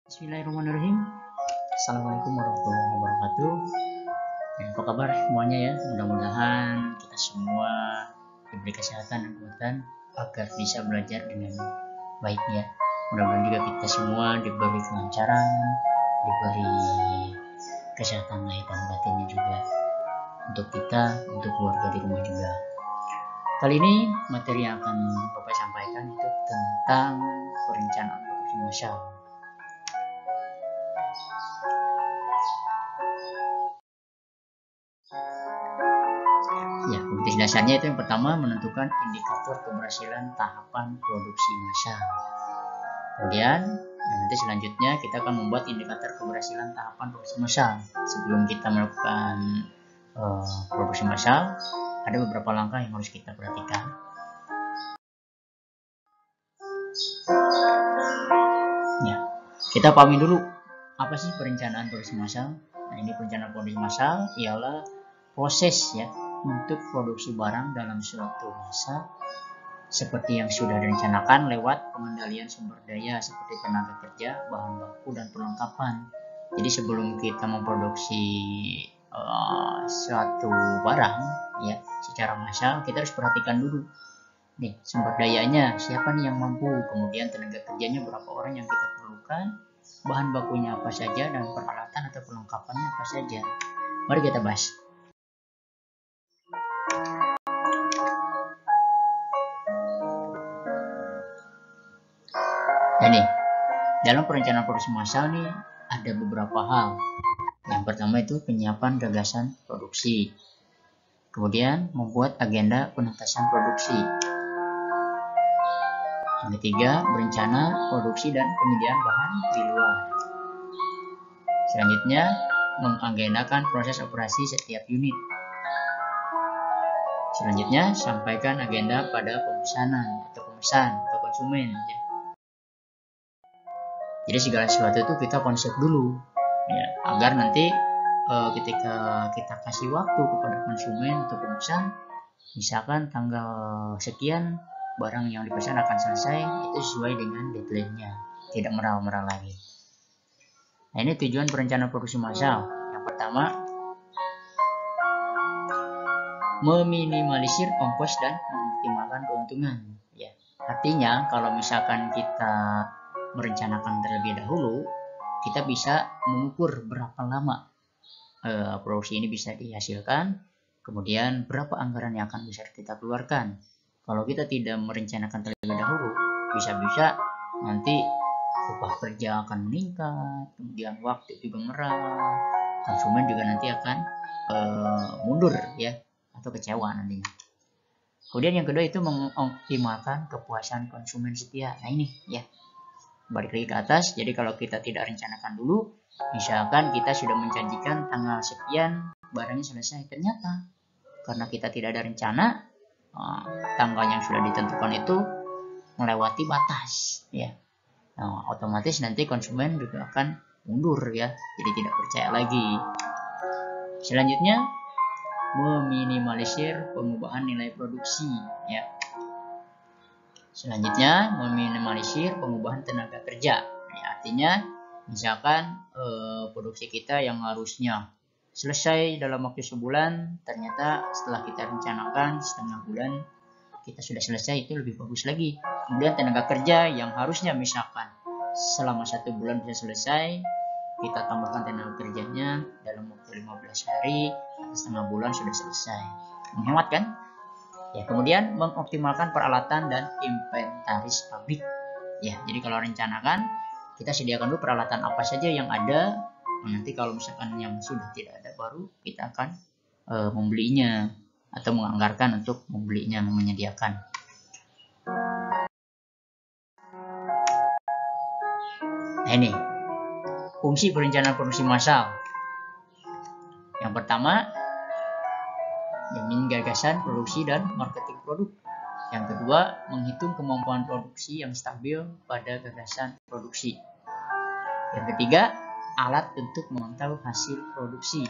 Bismillahirrahmanirrahim. Assalamualaikum warahmatullahi wabarakatuh. Apa kabar semuanya ya? Mudah-mudahan kita semua diberi kesehatan dan kekuatan agar bisa belajar dengan baik ya. Mudah-mudahan juga kita semua diberi kelancaran, diberi kesehatan lahir dan batinnya juga. Untuk kita, untuk keluarga di rumah juga. Kali ini materi yang akan Bapak sampaikan itu tentang perencanaan produksi massal. Ya, kompetensi dasarnya itu yang pertama menentukan indikator keberhasilan tahapan produksi massal. Kemudian nanti selanjutnya kita akan membuat indikator keberhasilan tahapan produksi massal. Sebelum kita melakukan produksi massal, ada beberapa langkah yang harus kita perhatikan. Ya, kita pahami dulu apa sih perencanaan produksi massal. Nah, ini perencanaan produksi massal ialah proses ya untuk produksi barang dalam suatu masa seperti yang sudah direncanakan lewat pengendalian sumber daya seperti tenaga kerja, bahan baku, dan perlengkapan. Jadi sebelum kita memproduksi suatu barang ya secara massal, kita harus perhatikan dulu nih sumber dayanya siapa nih yang mampu, kemudian tenaga kerjanya berapa orang yang kita perlukan, bahan bakunya apa saja, dan peralatan atau perlengkapannya apa saja. Mari kita bahas. Nah nih, dalam perencanaan produksi massal nih ada beberapa hal. Yang pertama itu penyiapan gagasan produksi. Kemudian membuat agenda penuntasan produksi. Yang ketiga, berencana produksi dan penyediaan bahan di luar. Selanjutnya, mengagendakan proses operasi setiap unit. Selanjutnya, sampaikan agenda pada pemesanan atau pemesan atau konsumen. Jadi segala sesuatu itu kita konsep dulu, ya, agar nanti ketika kita kasih waktu kepada konsumen untuk pemesan, misalkan tanggal sekian barang yang dipesan akan selesai, itu sesuai dengan deadline-nya, tidak merah-merah lagi. Nah, ini tujuan perencanaan produksi massal. Yang pertama, meminimalisir ongkos dan mengoptimalkan keuntungan. Ya, artinya kalau misalkan kita merencanakan terlebih dahulu, kita bisa mengukur berapa lama produksi ini bisa dihasilkan, kemudian berapa anggaran yang akan bisa kita keluarkan. Kalau kita tidak merencanakan terlebih dahulu, bisa-bisa nanti upah kerja akan meningkat, kemudian waktu juga merah, konsumen juga nanti akan mundur ya, atau kecewa nantinya. Kemudian yang kedua itu mengoptimalkan kepuasan konsumen setia. Nah ini ya, balik lagi ke atas. Jadi kalau kita tidak rencanakan dulu, misalkan kita sudah menjanjikan tanggal sekian barangnya selesai, ternyata karena kita tidak ada rencana, tanggal yang sudah ditentukan itu melewati batas ya. Nah, otomatis nanti konsumen juga akan mundur ya, jadi tidak percaya lagi. Selanjutnya, meminimalisir pengubahan nilai produksi ya. Selanjutnya, meminimalisir pengubahan tenaga kerja. Nah, artinya, misalkan produksi kita yang harusnya selesai dalam waktu sebulan, ternyata setelah kita rencanakan setengah bulan kita sudah selesai, itu lebih bagus lagi. Kemudian tenaga kerja yang harusnya misalkan selama 1 bulan bisa selesai, kita tambahkan tenaga kerjanya dalam waktu 15 hari, setengah bulan sudah selesai. Menghemat kan? Ya, kemudian mengoptimalkan peralatan dan inventaris pabrik. Ya, jadi kalau rencanakan, kita sediakan dulu peralatan apa saja yang ada. Nanti kalau misalkan yang sudah tidak ada, baru kita akan membelinya atau menganggarkan untuk membelinya, menyediakan. Nah ini, fungsi perencanaan produksi massal. Yang pertama, jamin gagasan produksi dan marketing produk. Yang kedua, menghitung kemampuan produksi yang stabil pada gagasan produksi. Yang ketiga, alat untuk memantau hasil produksi.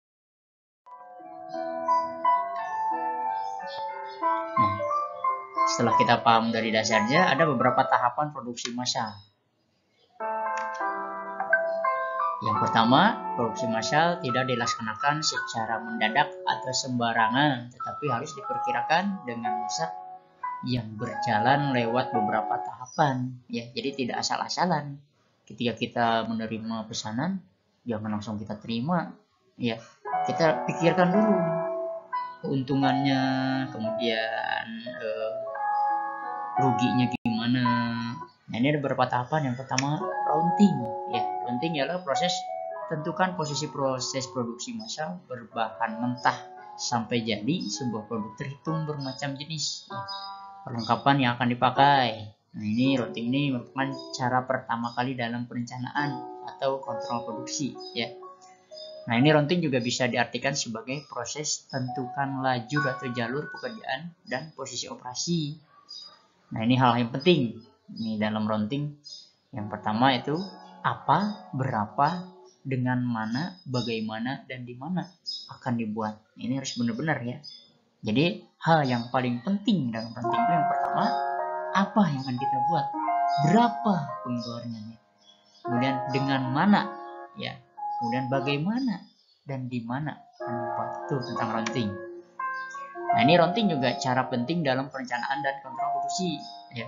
Nah, Setelah kita paham dari dasarnya, ada beberapa tahapan produksi massal. Yang pertama, produksi massal tidak dilaksanakan secara mendadak atau sembarangan, tetapi harus diperkirakan dengan masa yang berjalan lewat beberapa tahapan. Ya, jadi tidak asal-asalan. Ketika kita menerima pesanan, jangan langsung kita terima. Ya, kita pikirkan dulu keuntungannya, kemudian ruginya gimana. Nah, ini ada beberapa tahapan. Yang pertama, rounding. Ya, rounding ialah proses tentukan posisi proses produksi massal berbahan mentah sampai jadi sebuah produk terhitung bermacam jenis. Ya, perlengkapan yang akan dipakai. Nah, ini rounding ini merupakan cara pertama kali dalam perencanaan atau kontrol produksi. Ya. Nah, ini rounding juga bisa diartikan sebagai proses tentukan lajur atau jalur pekerjaan dan posisi operasi. Nah, ini hal yang penting ini dalam rounding. Yang pertama itu apa, berapa, dengan mana, bagaimana, dan di mana akan dibuat. Ini harus benar-benar ya. Jadi hal yang paling penting dalam rounding itu yang pertama, apa yang akan kita buat, berapa pengeluarannya, kemudian dengan mana, ya, kemudian bagaimana dan di mana akan dibuat. Itu tentang rounding. Nah, ini rounding juga cara penting dalam perencanaan dan kontrol produksi. Ya.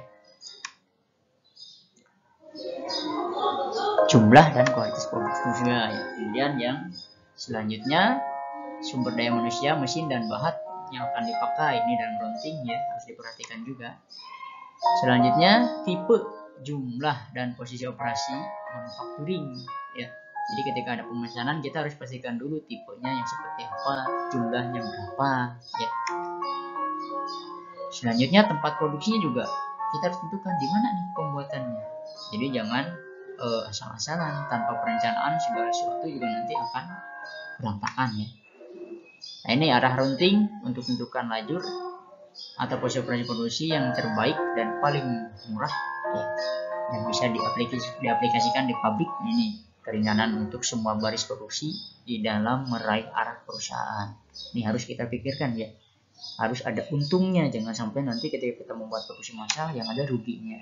Jumlah dan kualitas produksi juga. Ya. Kemudian yang selanjutnya sumber daya manusia, mesin dan bahan yang akan dipakai. Ini dalam rounding ya, harus diperhatikan juga. Selanjutnya tipe, jumlah dan posisi operasi manufacturing ya. Jadi ketika ada pemesanan kita harus pastikan dulu tipenya yang seperti apa, jumlahnya berapa ya. Selanjutnya tempat produksinya juga kita harus tentukan di mana nih pembuatannya. Jadi jangan asal-asalan tanpa perencanaan, segala sesuatu juga nanti akan berantakan ya. Nah, ini arah rounding untuk tentukan lajur atau posisi operasi produksi yang terbaik dan paling murah ya, yang bisa diaplikasikan di pabrik. Ini keringanan untuk semua baris produksi di dalam meraih arah perusahaan. Ini harus kita pikirkan ya, harus ada untungnya, jangan sampai nanti ketika kita membuat produksi massal yang ada ruginya.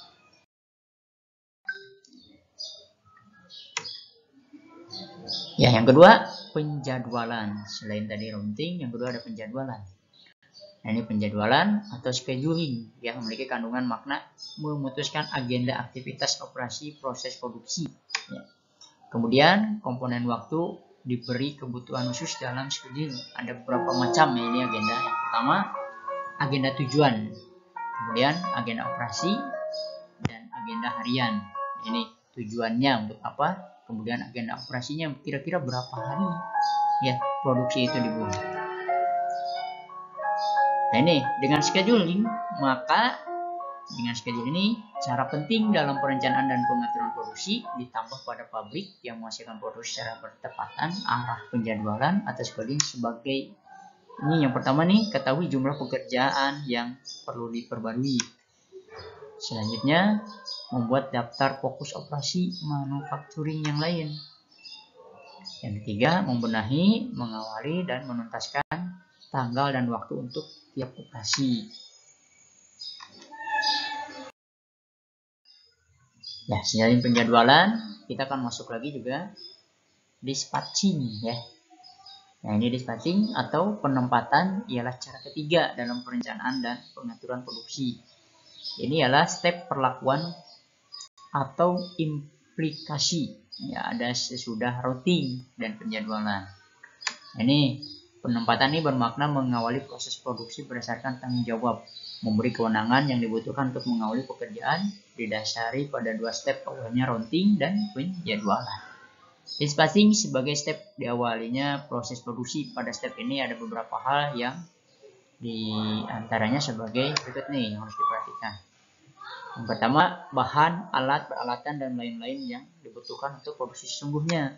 Ya, yang kedua penjadwalan. Selain tadi rounding, yang kedua ada penjadwalan. Nah, ini penjadwalan atau scheduling yang memiliki kandungan makna memutuskan agenda aktivitas operasi proses produksi. Ya. Kemudian komponen waktu diberi kebutuhan khusus dalam schedule. Ada beberapa macam ya ini agenda. Yang pertama agenda tujuan, kemudian agenda operasi dan agenda harian. Ini tujuannya untuk apa? Kemudian agenda operasinya kira-kira berapa hari ya produksi itu dibuat. Nah, ini dengan scheduling, maka dengan schedule ini cara penting dalam perencanaan dan pengaturan produksi ditambah pada pabrik yang menghasilkan produksi secara bertepatan, arah penjadwalan atau scheduling sebagai ini. Yang pertama nih, ketahui jumlah pekerjaan yang perlu diperbarui. Selanjutnya, membuat daftar fokus operasi manufacturing yang lain. Yang ketiga, membenahi, mengawali dan menuntaskan tanggal dan waktu untuk tiap operasi. Ya, selain penjadwalan, kita akan masuk lagi juga dispatching ya. Nah, ini dispatching atau penempatan ialah cara ketiga dalam perencanaan dan pengaturan produksi. Ini adalah step perlakuan atau implikasi. Ya, ada sesudah routing dan penjadwalan. Nah, ini penempatan ini bermakna mengawali proses produksi berdasarkan tanggung jawab, memberi kewenangan yang dibutuhkan untuk mengawali pekerjaan didasari pada dua step awalnya routing dan penjadwalan. Dispatching sebagai step diawalinya proses produksi. Pada step ini ada beberapa hal yang diantaranya sebagai berikut nih yang harus diperhatikan. Yang pertama, bahan, alat, peralatan, dan lain-lain yang dibutuhkan untuk produksi sesungguhnya.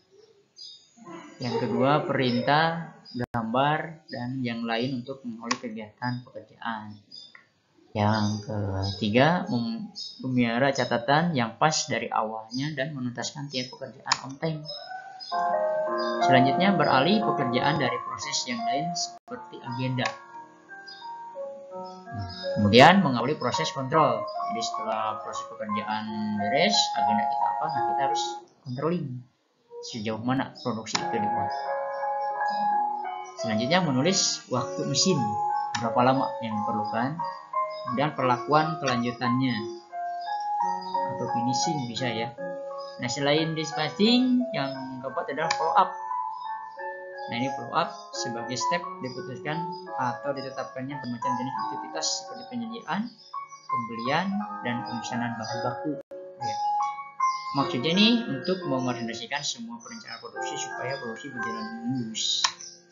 Yang kedua, perintah, gambar, dan yang lain untuk mengawali kegiatan pekerjaan. Yang ketiga, memelihara catatan yang pas dari awalnya dan menuntaskan tiap pekerjaan on time. Selanjutnya, beralih pekerjaan dari proses yang lain seperti agenda. Kemudian mengawali proses kontrol. Jadi setelah proses pekerjaan beres, agenda kita apa? Nah, kita harus controlling sejauh mana produksi itu dibuat. Selanjutnya menulis waktu mesin, berapa lama yang diperlukan, kemudian perlakuan kelanjutannya atau finishing bisa ya. Nah, selain dispatching, yang keempat adalah follow up. Nah, ini follow up sebagai step diputuskan atau ditetapkannya bermacam jenis aktivitas seperti penyediaan, pembelian, dan pemesanan bahan baku. Ya. Maksudnya ini untuk mengkoordinasikan semua perencanaan produksi supaya produksi berjalan mulus.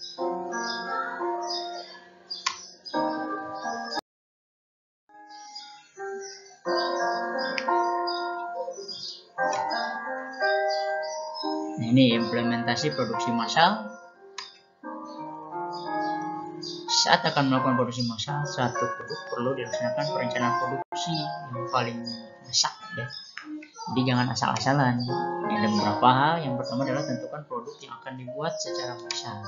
Nah, ini implementasi produksi massal. Saat akan melakukan produksi massal, satu produk perlu dilaksanakan perencanaan produksi yang paling masak ya. Jadi jangan asal-asalan. Ada beberapa hal. Yang pertama adalah tentukan produk yang akan dibuat secara massal.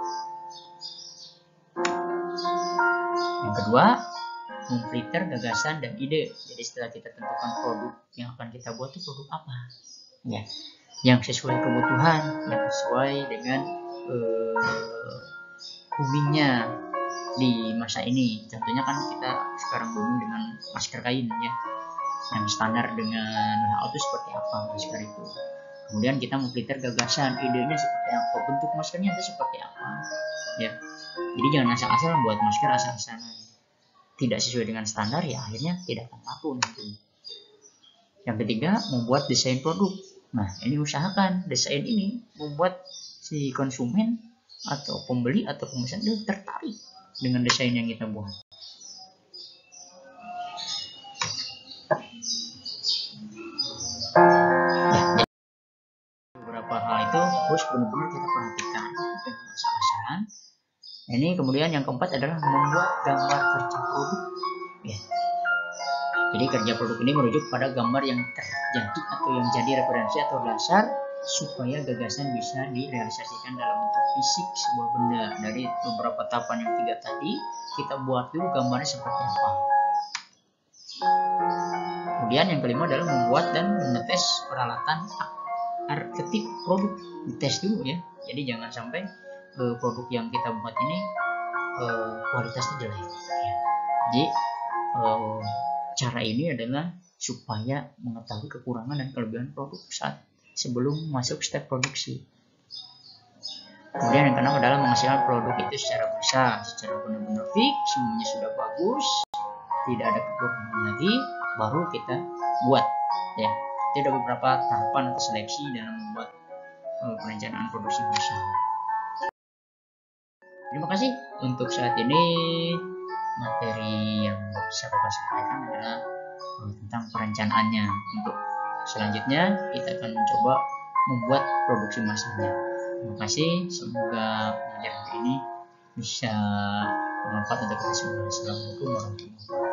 Yang kedua, memfilter gagasan dan ide. Jadi setelah kita tentukan produk yang akan kita buat itu produk apa ya, yang sesuai kebutuhan, yang sesuai dengan boomingnya di masa ini. Contohnya kan kita sekarang booming dengan masker kain ya, yang standar dengan WHO itu seperti apa masker itu. Kemudian kita memfilter gagasan, idenya seperti apa, bentuk maskernya itu seperti apa ya. Jadi jangan asal-asalan buat masker asal-asalan, tidak sesuai dengan standar ya akhirnya tidak akan laku nanti. Yang ketiga, membuat desain produk. Nah, ini usahakan desain ini membuat si konsumen atau pembeli atau pemesan itu tertarik dengan desain yang kita buat. Ya, jadi beberapa hal itu harus benar-benar kita perhatikan dengan asal-asalan. Ini kemudian yang keempat adalah membuat gambar kerja produk. Ya. Jadi kerja produk ini merujuk pada gambar yang terjadi atau yang jadi referensi atau dasar supaya gagasan bisa direalisasikan dalam bentuk fisik sebuah benda. Dari beberapa tahapan yang 3 tadi, kita buat dulu gambarnya seperti apa. Kemudian yang kelima adalah membuat dan mengetes peralatan arketik produk. Dites dulu ya. Jadi jangan sampai produk yang kita buat ini kualitasnya jelek. Ya. Jadi cara ini adalah supaya mengetahui kekurangan dan kelebihan produk saat sebelum masuk step produksi. Kemudian yang keenam adalah menghasilkan produk itu secara massal, secara benar-benar fix, semuanya sudah bagus, tidak ada kekurangan lagi, baru kita buat ya. Itu ada beberapa tahapan atau seleksi dalam membuat perencanaan produksi massal. Terima kasih untuk saat ini. Materi yang bisa Bapak sampaikan adalah tentang perencanaannya. Untuk selanjutnya kita akan mencoba membuat produksi massalnya. Terima kasih, semoga pelajaran ini bisa bermanfaat untuk kita semua. Assalamualaikum warahmatullahi wabarakatuh.